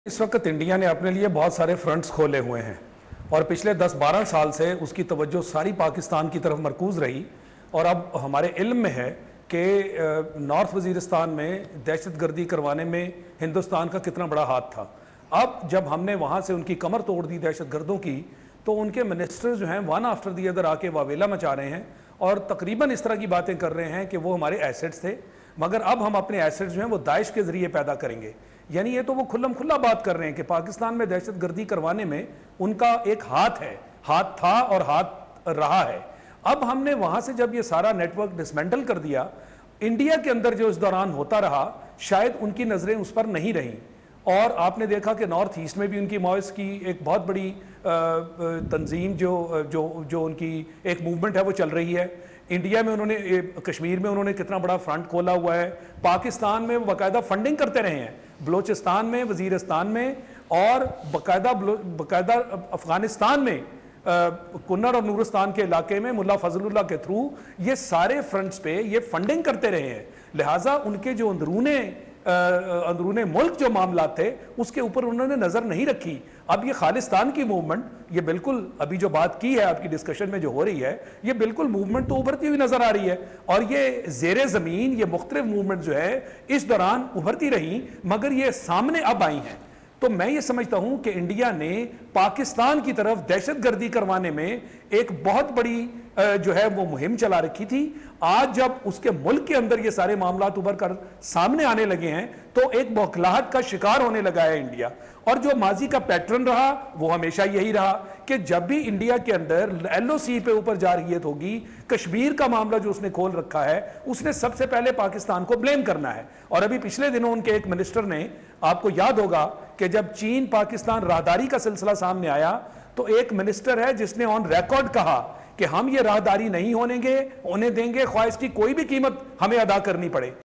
इस वक्त इंडिया ने अपने लिए बहुत सारे फ्रंट्स खोले हुए हैं और पिछले 10-12 साल से उसकी तवज्जो सारी पाकिस्तान की तरफ मरकूज़ रही। और अब हमारे इल्म में है कि नॉर्थ वज़ीरिस्तान में दहशतगर्दी करवाने में हिंदुस्तान का कितना बड़ा हाथ था। अब जब हमने वहाँ से उनकी कमर तोड़ दी दहशतगर्दों की, तो उनके मिनिस्टर्स जो हैं वन आफ्टर दी अदर आके वावेला मचा रहे हैं और तकरीबन इस तरह की बातें कर रहे हैं कि वो हमारे एसेट्स थे, मगर अब हम अपने एसेट्स जो हैं वो दाइश के ज़रिए पैदा करेंगे। यानी ये तो वो खुल्लम खुल्ला बात कर रहे हैं कि पाकिस्तान में दहशतगर्दी करवाने में उनका एक हाथ है, हाथ था और हाथ रहा है। अब हमने वहाँ से जब ये सारा नेटवर्क डिसमेंटल कर दिया, इंडिया के अंदर जो इस दौरान होता रहा, शायद उनकी नज़रें उस पर नहीं रहीं। और आपने देखा कि नॉर्थ ईस्ट में भी उनकी माओइस्ट की एक बहुत बड़ी तंजीम जो उनकी एक मूवमेंट है वो चल रही है। इंडिया में उन्होंने, कश्मीर में उन्होंने कितना बड़ा फ्रंट खोला हुआ है। पाकिस्तान में बाकायदा फंडिंग करते रहे हैं, बलोचिस्तान में, वजीरिस्तान में और बाकायदा अफगानिस्तान में कुन्नर और नूरिस्तान के इलाके में मुल्ला फजलुल्लाह के थ्रू ये सारे फ्रंट्स पे ये फंडिंग करते रहे हैं। लिहाजा उनके जो अंदरूने मुल्क जो मामला थे उसके ऊपर उन्होंने नज़र नहीं रखी। अब ये खालिस्तान की मूवमेंट, ये बिल्कुल अभी जो बात की है आपकी डिस्कशन में जो हो रही है, ये बिल्कुल मूवमेंट तो उभरती हुई नज़र आ रही है। और ये ज़ेरे ज़मीन ये मुख्तलिफ मूवमेंट जो है इस दौरान उभरती रही, मगर ये सामने अब आई हैं। तो मैं ये समझता हूं कि इंडिया ने पाकिस्तान की तरफ दहशतगर्दी करवाने में एक बहुत बड़ी जो है वो मुहिम चला रखी थी। आज जब उसके मुल्क के अंदर ये सारे मामलात उभर कर सामने आने लगे हैं तो एक बौखलाहट का शिकार होने लगा है इंडिया। और जो माजी का पैटर्न रहा वो हमेशा यही रहा कि जब भी इंडिया के अंदर LOC पे ऊपर जारहियत होगी, कश्मीर का मामला जो उसने खोल रखा है, उसने सबसे पहले पाकिस्तान को ब्लेम करना है। और अभी पिछले दिनों उनके एक मिनिस्टर ने, आपको याद होगा कि जब चीन पाकिस्तान राहदारी का सिलसिला सामने आया तो एक मिनिस्टर है जिसने ऑन रिकॉर्ड कहा कि हम ये राहदारी नहीं होने देंगे, ख्वाह इसकी कोई भी कीमत हमें अदा करनी पड़े।